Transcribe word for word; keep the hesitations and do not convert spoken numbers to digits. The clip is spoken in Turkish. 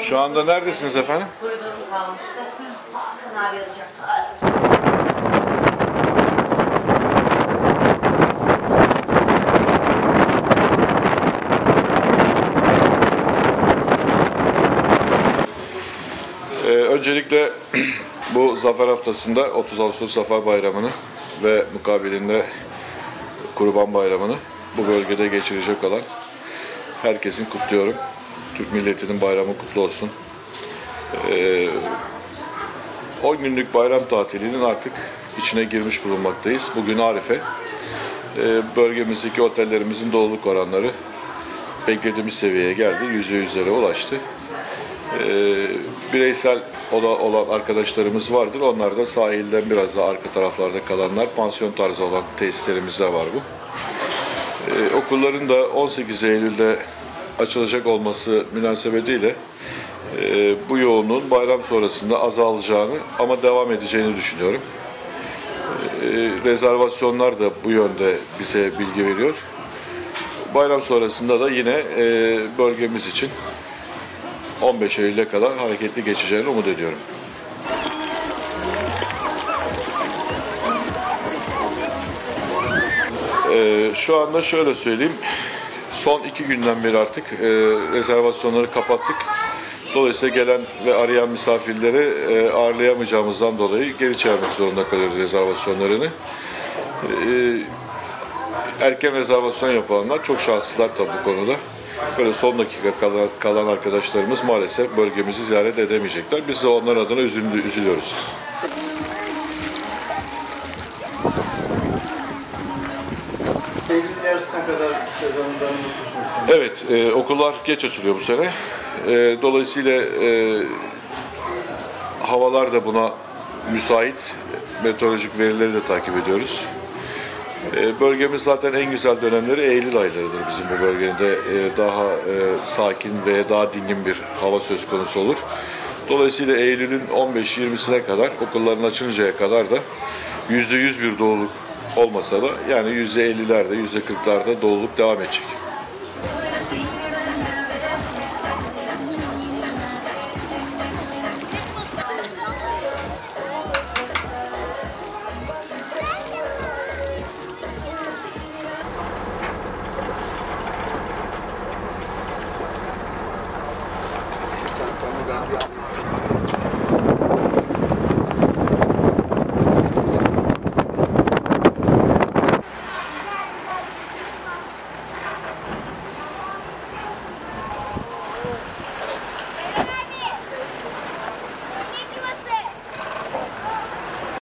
Şu anda neredesiniz efendim? Koridorum kalmıştı. Hakan abi alacaktı. Ee, öncelikle bu Zafer Haftası'nda otuz Ağustos Zafer Bayramı'nı ve mukabilinde Kurban Bayramı'nı bu bölgede geçirecek olan herkesin kutluyorum. Türk milletinin bayramı kutlu olsun. Ee, on günlük bayram tatilinin artık içine girmiş bulunmaktayız. Bugün Arife. Ee, bölgemizdeki otellerimizin doluluk oranları beklediğimiz seviyeye geldi. Yüzde yüzlere ulaştı. Ee, bireysel oda olan arkadaşlarımız vardır. Onlar da sahilden biraz daha arka taraflarda kalanlar, pansiyon tarzı olan tesislerimizde var bu. Ee, okulların da on sekiz Eylül'de açılacak olması münasebetiyle e, bu yoğunluğun bayram sonrasında azalacağını ama devam edeceğini düşünüyorum. E, rezervasyonlar da bu yönde bize bilgi veriyor. Bayram sonrasında da yine e, bölgemiz için on beş Eylül'e kadar hareketli geçeceğini umut ediyorum. Ee, şu anda şöyle söyleyeyim, son iki günden beri artık e, rezervasyonları kapattık. Dolayısıyla gelen ve arayan misafirleri e, ağırlayamayacağımızdan dolayı geri çevirmek zorunda kalıyoruz rezervasyonlarını. E, erken rezervasyon yapanlar çok şanslılar tabii bu konuda. Böyle son dakika kalan, kalan arkadaşlarımız maalesef bölgemizi ziyaret edemeyecekler. Biz de onlar adına üzüldü, üzülüyoruz. Eylül yarısına kadar sezonundan mutlusunuz. Evet, e, okullar geç açılıyor bu sene. E, dolayısıyla e, havalar da buna müsait. Meteorolojik verileri de takip ediyoruz. E, bölgemiz zaten en güzel dönemleri Eylül aylarıdır bizim bu bölgede. E, daha e, sakin ve daha dingin bir hava söz konusu olur. Dolayısıyla Eylül'ün on beş yirmisine kadar, okulların açılıncaya kadar da yüzde yüz bir doluluk olmasa da yani yüzde ellilerde, yüzde kırklarda doluluk devam edecek.